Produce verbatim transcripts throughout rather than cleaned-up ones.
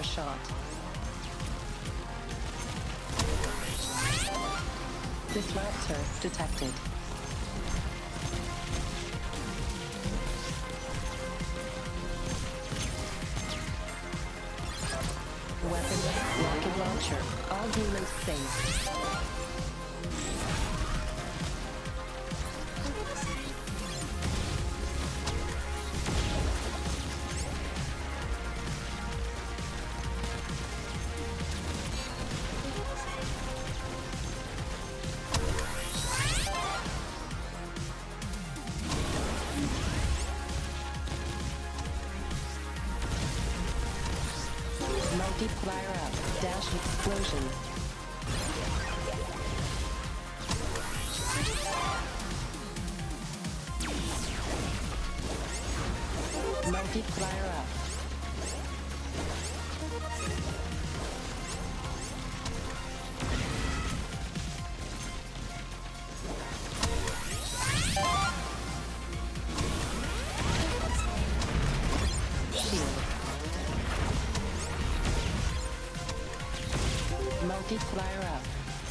shot. Disruptor detected. Weapon, rocket launcher. All demons safe. Multiplier up. Dash explosion. Multiplier up. Multiplier up.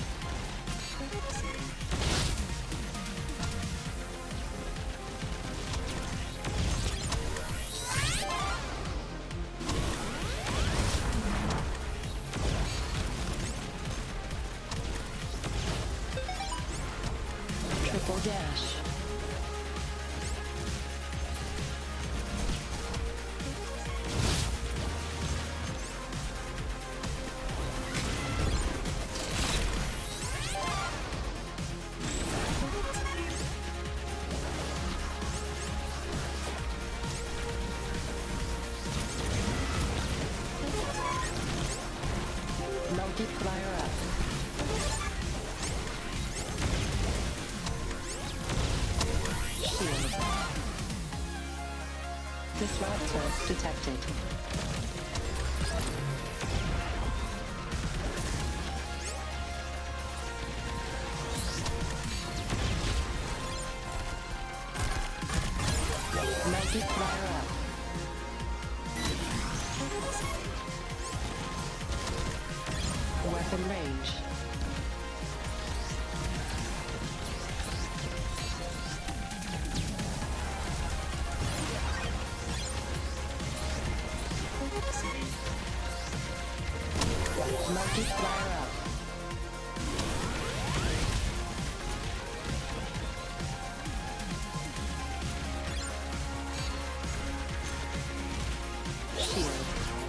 Triple dash. Multiplier up. Shield. Disruptor detected. Multiplier up. Weapon range. Multiplier up. Shield.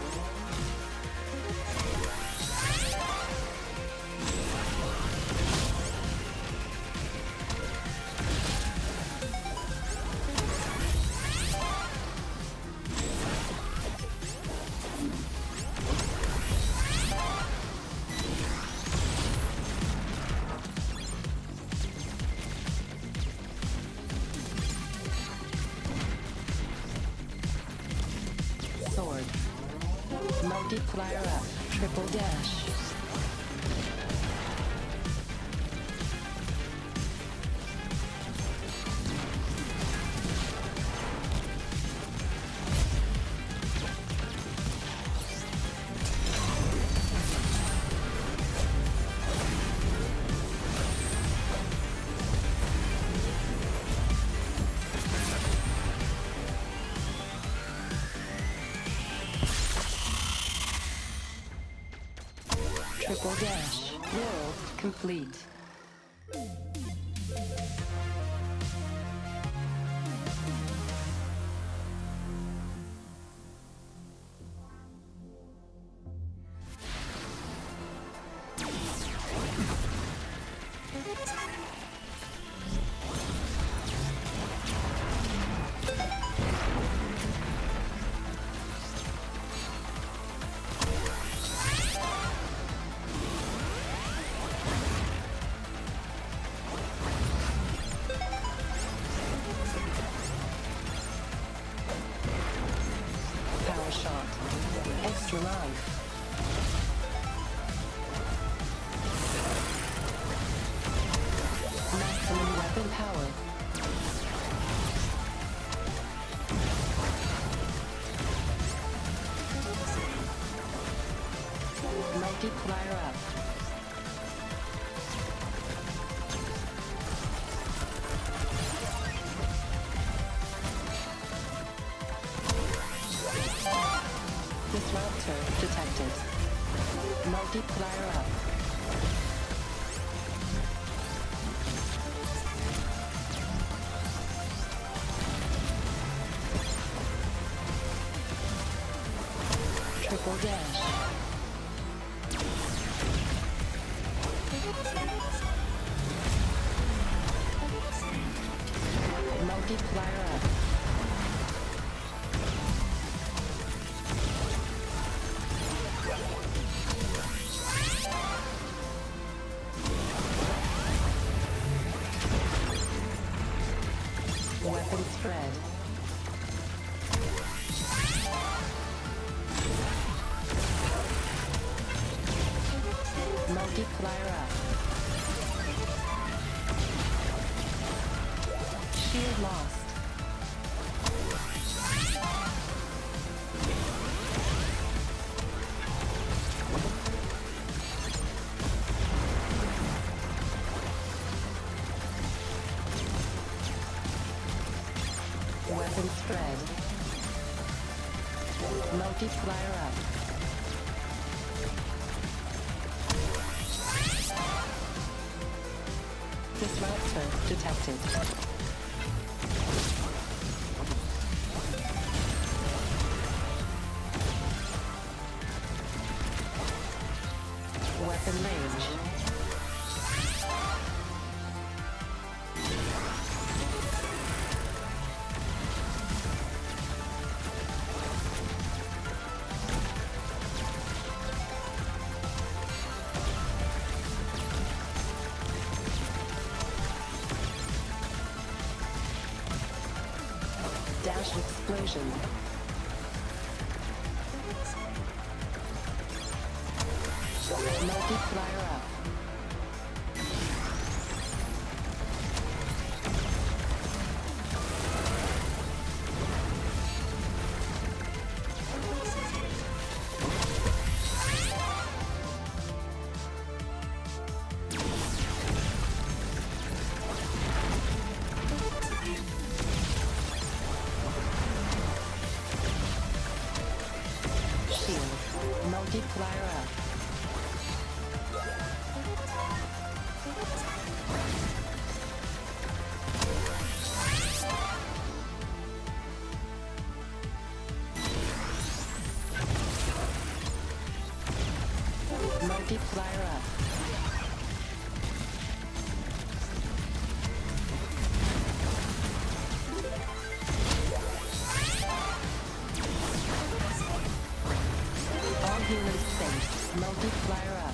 Sword. Multiplier up. Triple dash. Triple dash. World complete. Multiplier up. Disruptor detected. Multiplier up. Triple dash. Multiplier up. Weapon spread. Multiplier up. Shield lost. Weapon spread. Multiplier up. Disruptor detected. Weapon range. Dash explosion. Multiplier up. Shield. Multiplier up. Multiplier up. All humans safe. Multiplier up.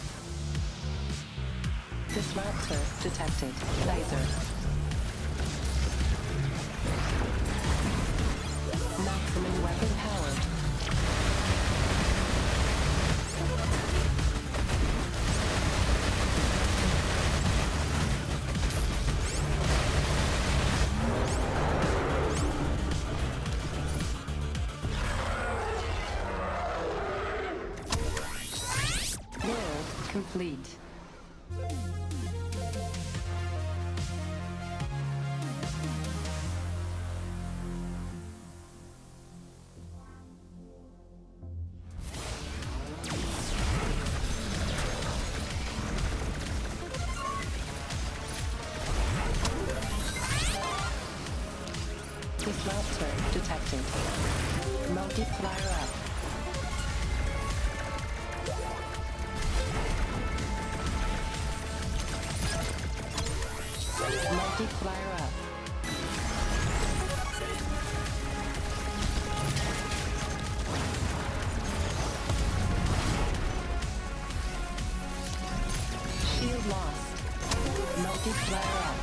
Disruptor detected. Laser. Maximum weapon power. World complete. Disruptor detected. Multiplier up. Multiplier up. Shield lost. Multiplier up.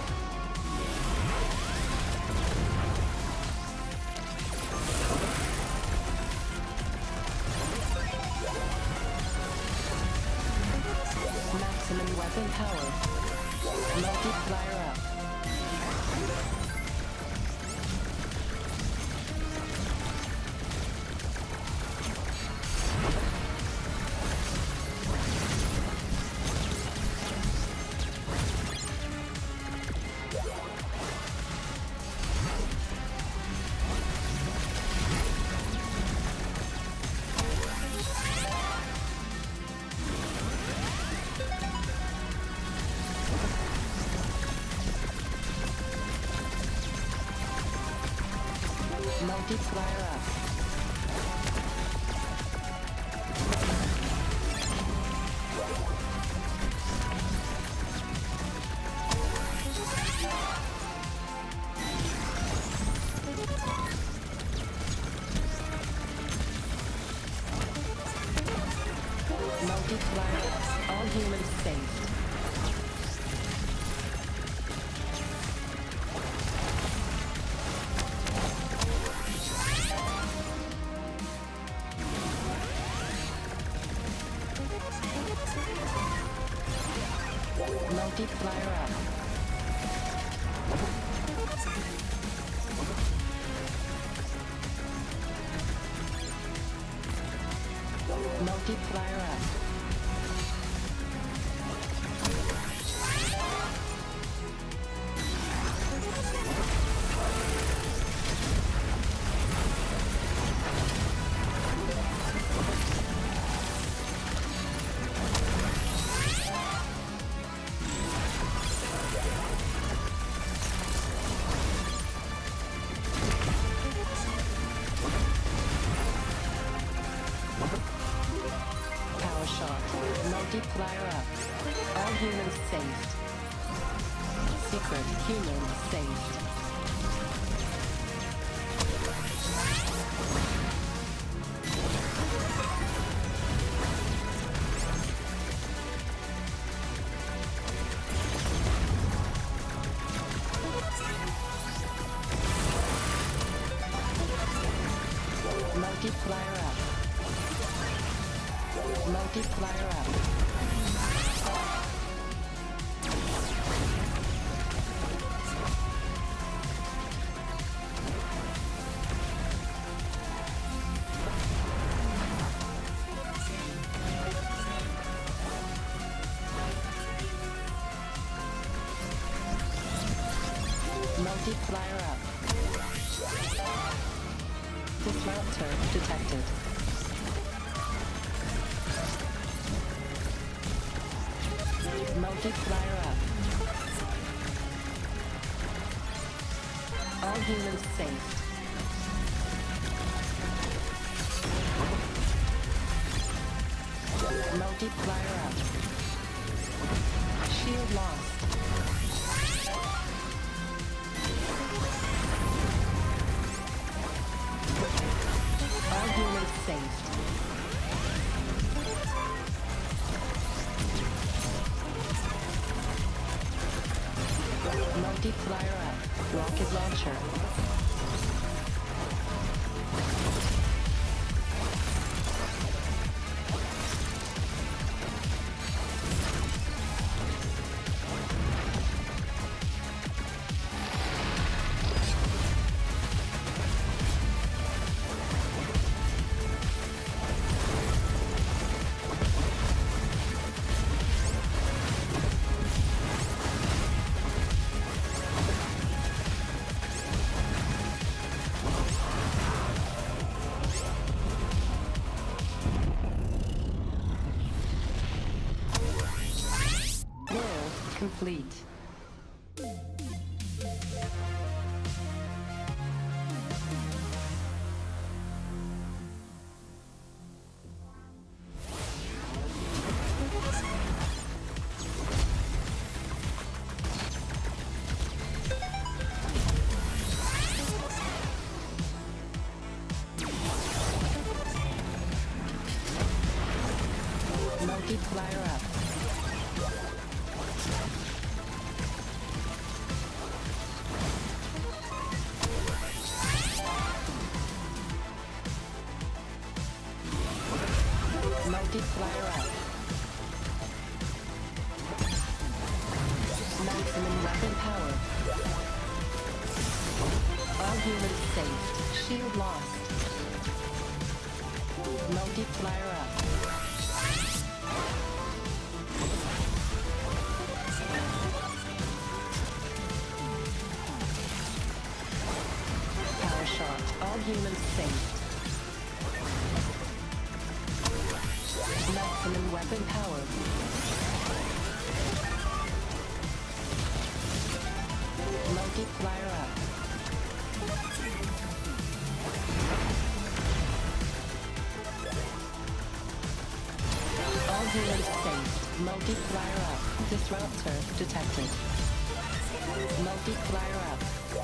Maximum weapon power. Multiplier up. Multiplier up. Multiplier up. All humans safe. Multiplier up. Multiplier up. Multiplier up. All humans saved. Secret human saved. Multiplier up. Multiplier up. Multiplier up. Disruptor detected. Multiplier up. All humans safe. Multiplier up. Shield lost. All humans saved. Multiplier up. Rocket launcher. Complete. Multiplier up. Multiplier up. Maximum weapon power. All humans saved. Shield lost. Multiplier up. Power shot. All humans saved. Maximum weapon power. Multiplier up. Multiplier up. Disruptor detected. Multiplier up.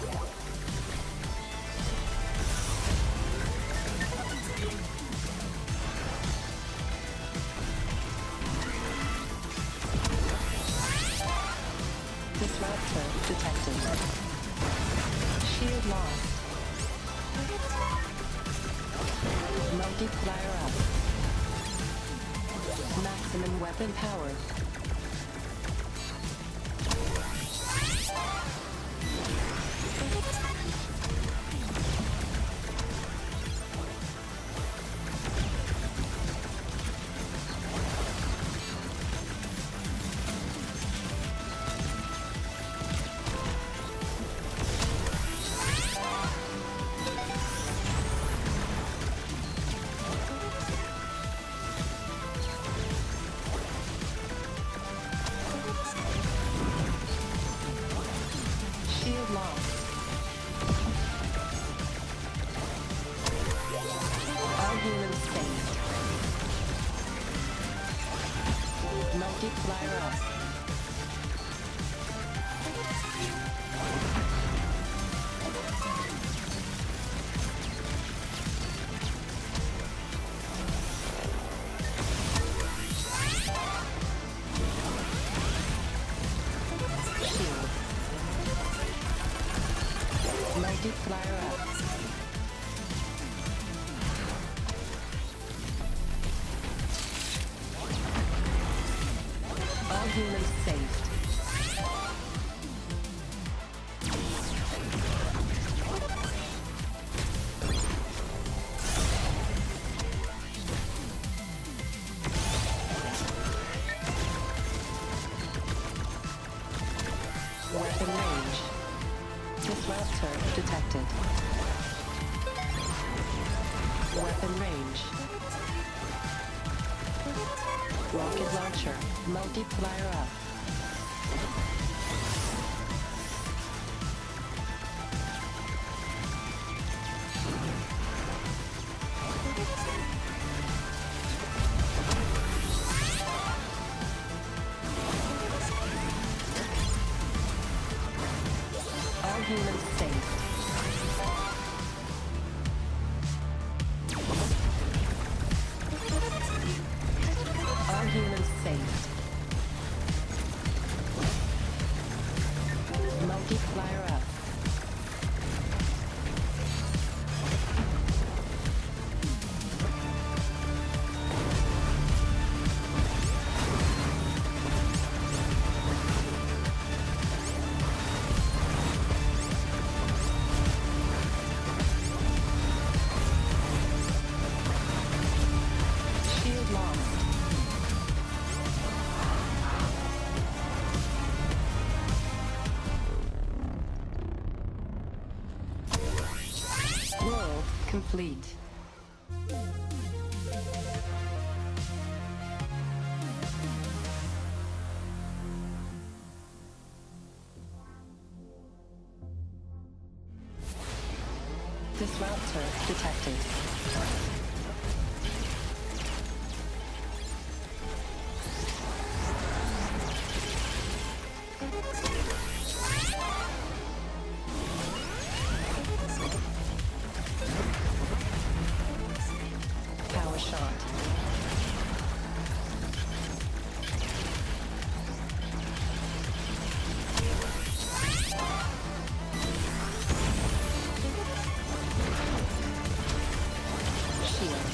Disruptor detected. Shield lost. Multiplier up. Maximum weapon power. Shield lost. All humans saved. Multiplier up. Shield. Multiplier up. All humans saved. Weapon range. Disruptor detected. Weapon range. Rocket launcher. Multiplier up. All humans saved. All humans saved. Multiplier up. Shield lost. World complete. Disruptor detected. Power shot. Shield.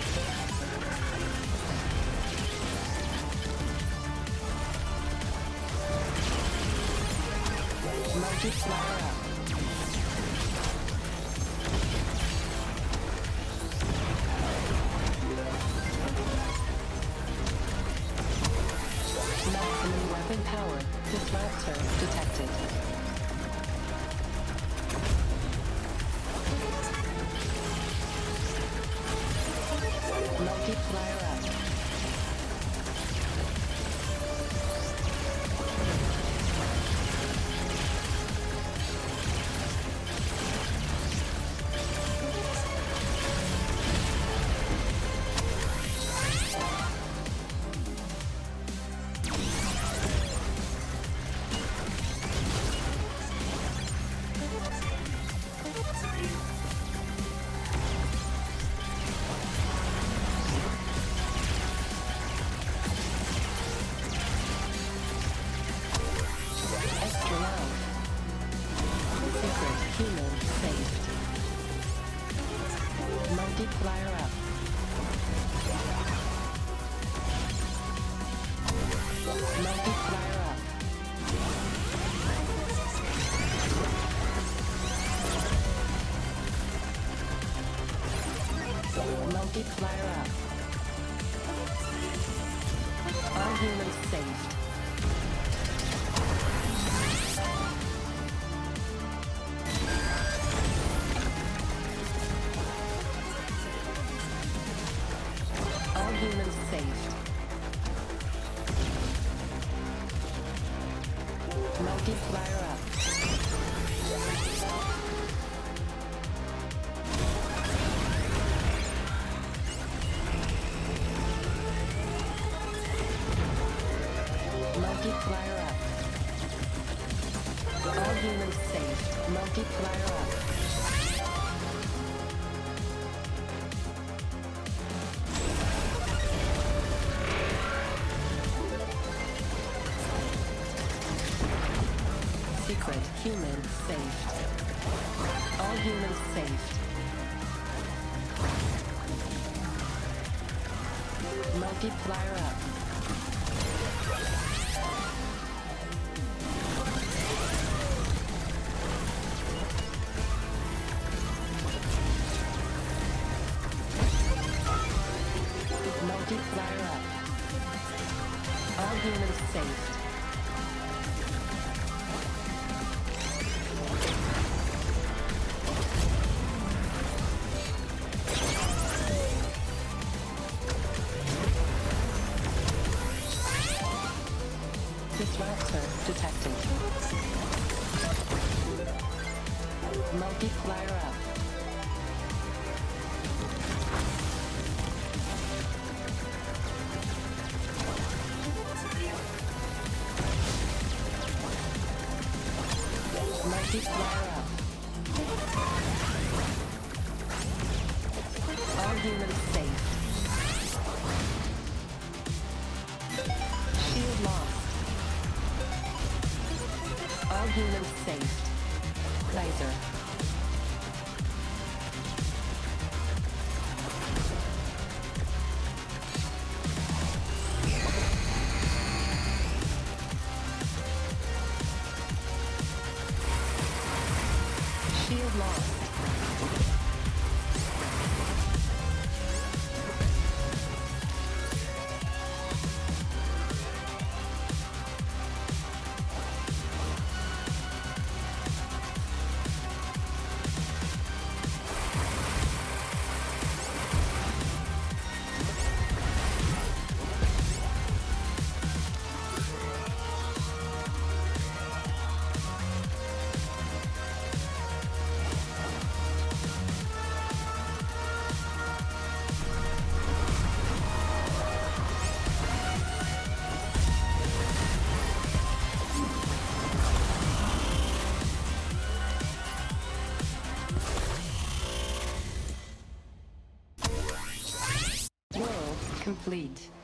Multiplier up. Maximum weapon power. Disruptor detected. Multiplier up. Multiplier up. All humans saved. All humans saved. Multiplier up. Multiplier up. All humans saved. Multiplier up. Secret human saved. All humans saved. Multiplier up. Multiplier up. All humans saved. Disruptor detected. Multiplier up. Multiplier up. All humans safe. Shield lost. All humans saved. Laser. Shield lost. Complete.